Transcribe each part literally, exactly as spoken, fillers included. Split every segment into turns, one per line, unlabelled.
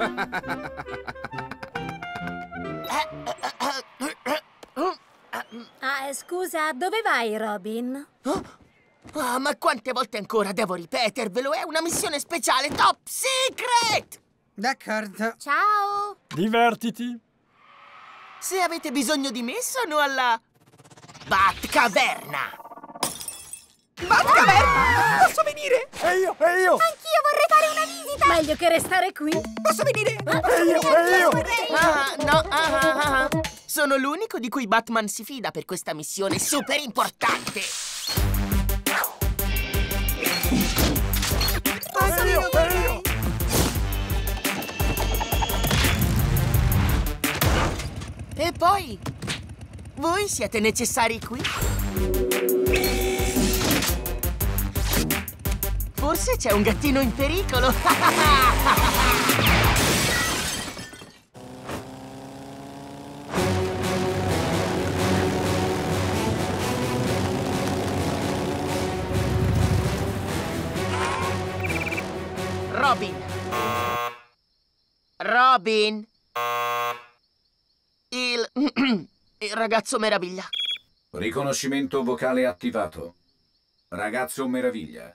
Ah, scusa, dove vai, Robin?
Oh? Oh, ma quante volte ancora devo ripetervelo? È una missione speciale top secret!
D'accordo.
Ciao!
Divertiti.
Se avete bisogno di me, sono alla Batcaverna!
Batcaverna! Posso venire?
E io, e io!
Anch'io vorrei fare una visita! Meglio che restare qui!
Posso venire?
E io, e io!
Ah, no, ah, ah, ah. Sono l'unico di cui Batman si fida per questa missione super importante!
E io, e io!
E poi, voi siete necessari qui? Forse c'è un gattino in pericolo! Robin! Robin! Il... il ragazzo meraviglia.
Riconoscimento vocale attivato. Ragazzo meraviglia.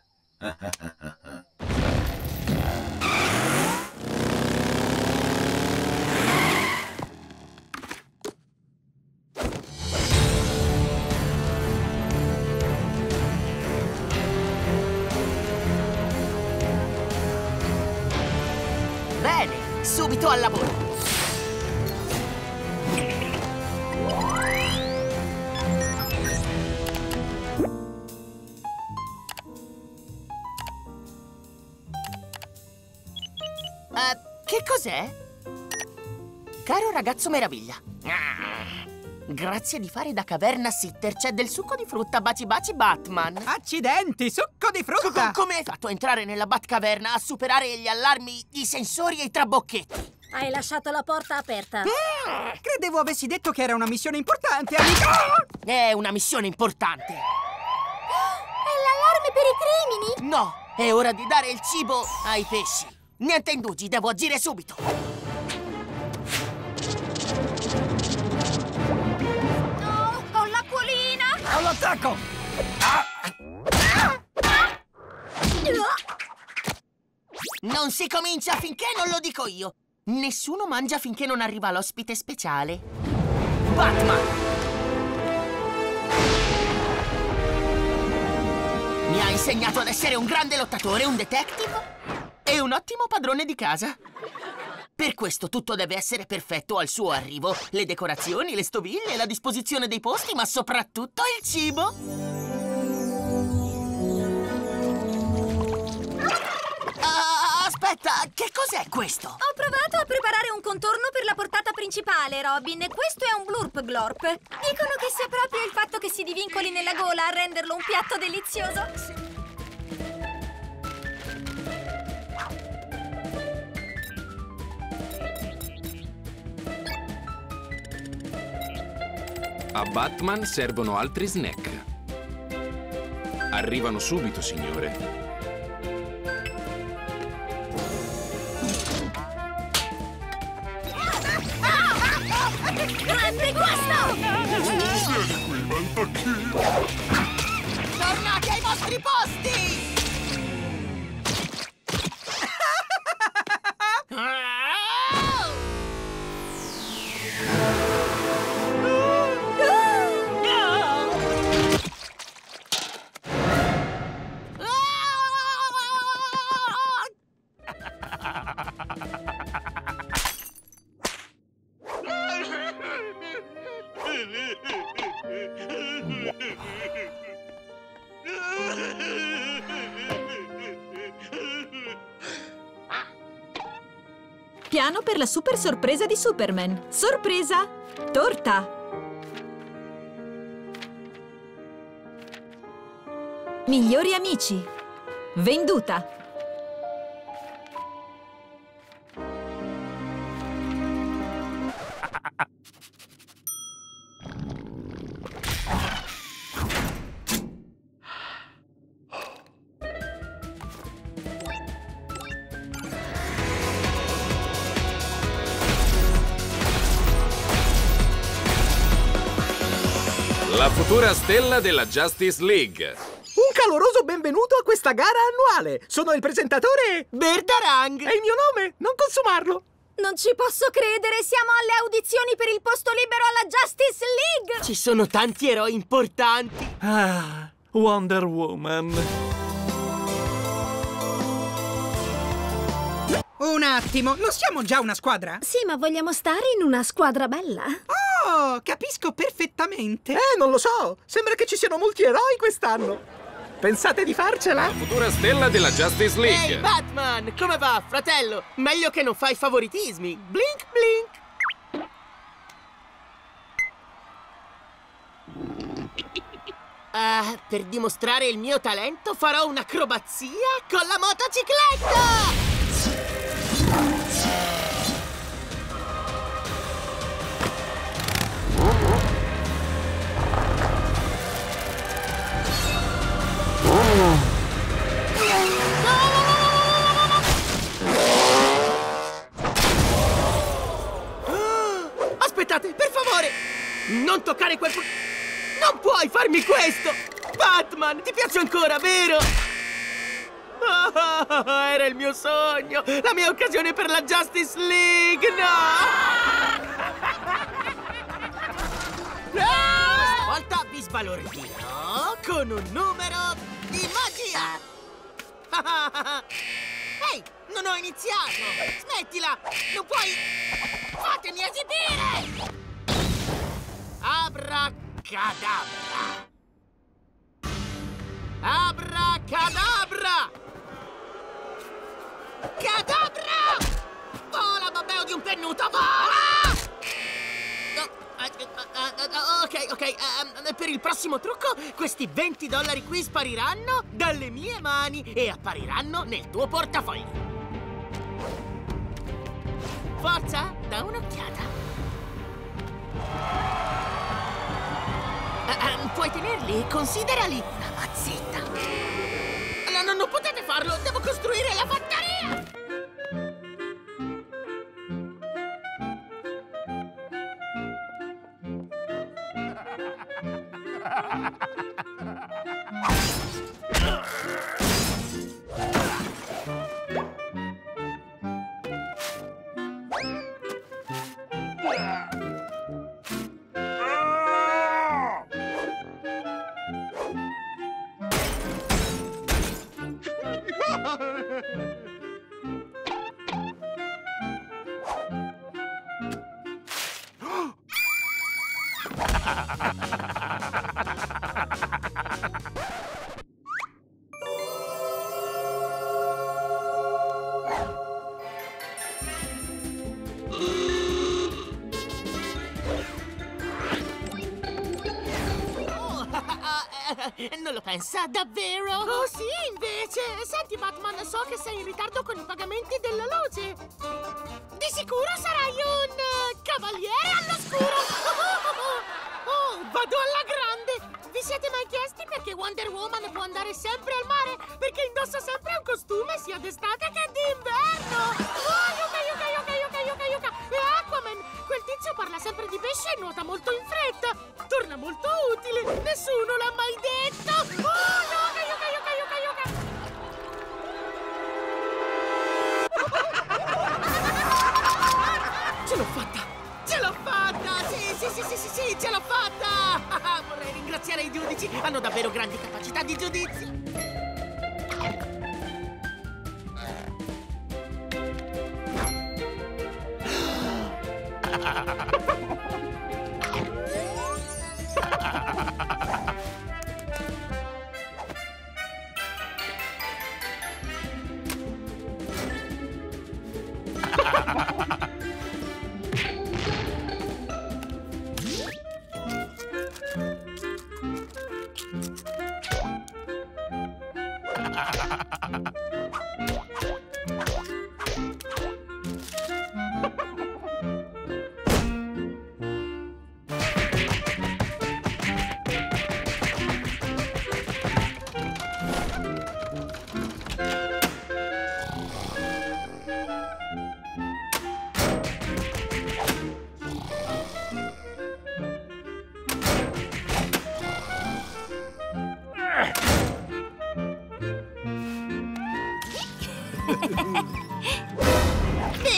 Bene, subito al lavoro. Uh, che cos'è? Caro ragazzo meraviglia. Ah, grazie di fare da caverna sitter. C'è del succo di frutta Baci Baci Batman.
Accidenti, succo di
Co-
frutta!
co- come hai fatto a entrare nella Batcaverna a superare gli allarmi, i sensori e i trabocchetti?
Hai lasciato la porta aperta.
Credevo avessi detto che era una missione importante, amico!
È una missione importante.
È l'allarme per i crimini?
No, è ora di dare il cibo ai pesci. Niente indugi, devo agire subito.
No, ho l'acquolina!
All'attacco!
Non si comincia finché non lo dico io. Nessuno mangia finché non arriva l'ospite speciale. Batman! Mi ha insegnato ad essere un grande lottatore, un detective e un ottimo padrone di casa. Per questo tutto deve essere perfetto al suo arrivo. Le decorazioni, le stoviglie, la disposizione dei posti, ma soprattutto il cibo. Ah, aspetta, che cos'è questo?
Ho provato a preparare un contorno per la portata principale, Robin, e questo è un blurp glorp. Dicono che sia proprio il fatto che si divincoli nella gola a renderlo un piatto delizioso.
A Batman servono altri snack. Arrivano subito, signore.
Grande guasto!
Tornate ai vostri posti!
Piano per la super sorpresa di Superman. Sorpresa! Torta! Migliori amici. Venduta.
La futura stella della Justice League.
Un caloroso benvenuto a questa gara annuale. Sono il presentatore
Berdarang!
e il mio nome, non consumarlo.
Non ci posso credere, siamo alle audizioni per il posto libero alla Justice League!
Ci sono tanti eroi importanti.
Ah, Wonder Woman.
Un attimo, non siamo già una squadra?
Sì, ma vogliamo stare in una squadra bella?
Oh, capisco perfettamente.
Eh, non lo so. Sembra che ci siano molti eroi quest'anno. Pensate di farcela?
La futura stella della Justice
Ehi,
League.
Batman! Come va, fratello? Meglio che non fai favoritismi. Blink, blink. Ah, per dimostrare il mio talento farò un'acrobazia con la motocicletta! Aspettate, per favore! Non toccare quel... Non puoi farmi questo! Batman, ti piace ancora, vero? Oh, era il mio sogno! La mia occasione per la Justice League! No! Stavolta vi sbalordino con un numero di magia! Ehi, non ho iniziato! Smettila! Non puoi... Fatemi esibire! Abracadabra! Abracadabra! Cadabra! Vola, babbeo di un pennuto, vola! No, eh, eh, eh, ok, ok, eh, per il prossimo trucco questi venti dollari qui spariranno dalle mie mani e appariranno nel tuo portafoglio. Forza, da un'occhiata. Uh, uh, puoi tenerli? Considerali una mazzetta. No, no, non potete farlo! Devo costruire la fattoria! Non lo pensa davvero? Oh sì, invece! Senti, Batman, so che sei in ritardo con i pagamenti della luce. Di sicuro sarai un uh, cavaliere all'oscuro! Oh, vado alla grande! Vi siete mai chiesti perché Wonder Woman può andare sempre al mare? Perché indossa sempre un costume sia d'estate che d'inverno! Oh, yuca, yuca, yuca, yuca, yuca, yuca! E Aquaman! Quel tizio parla sempre di pesce e nuota molto in fretta! Torna molto utile! Nessuno l'ha mai detto! Oh, yuca, yuca, yuca, yuca, yuca! Ce l'ho fatta! Ce l'ho fatta! Sì, sì, sì, sì, sì, sì, ce l'ho fatta! Vorrei ringraziare i giudici! Hanno davvero grandi capacità di giudizio!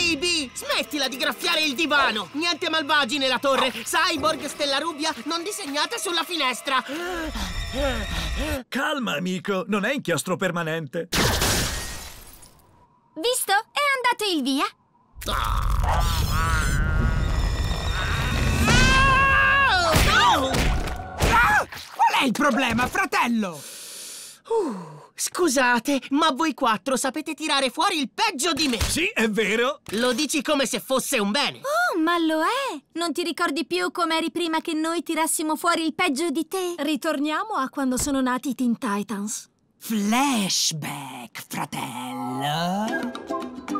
Baby! Smettila di graffiare il divano! Niente malvagi nella torre! Cyborg, Stella Rubbia, non disegnate sulla finestra!
Calma, amico, non è inchiostro permanente.
Visto? È andato il via.
Ah! Qual è il problema, fratello?
Uh, scusate, ma voi quattro sapete tirare fuori il peggio di me!
Sì, è vero.
Lo dici come se fosse un bene!
Oh, ma lo è! Non ti ricordi più com'eri prima che noi tirassimo fuori il peggio di te?
Ritorniamo a quando sono nati i Teen Titans.
Flashback, fratello.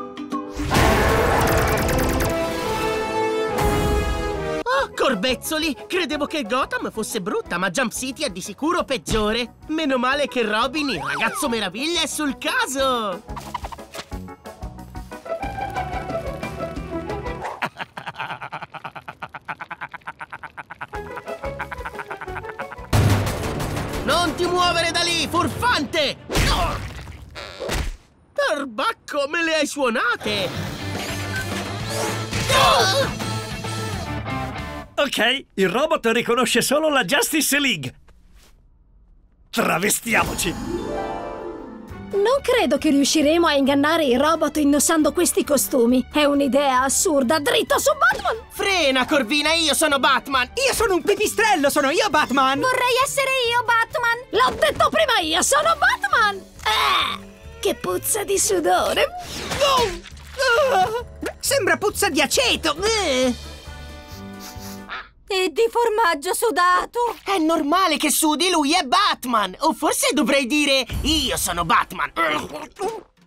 Oh, corbezzoli! Credevo che Gotham fosse brutta, ma Jump City è di sicuro peggiore! Meno male che Robin, il ragazzo meraviglia, è sul caso! Non ti muovere da lì, furfante! Oh! Perbacco, me le hai suonate! Oh!
Ok, il robot riconosce solo la Justice League. Travestiamoci.
Non credo che riusciremo a ingannare i robot indossando questi costumi. È un'idea assurda, dritto su Batman!
Frena, Corvina, io sono Batman!
Io sono un pipistrello, sono io Batman!
Vorrei essere io, Batman!
L'ho detto prima io, sono Batman! Eh, che puzza di sudore!
Oh! Ah! Sembra puzza di aceto! Eh!
E di formaggio sudato!
È normale che sudi, lui è Batman! O forse dovrei dire, io sono Batman!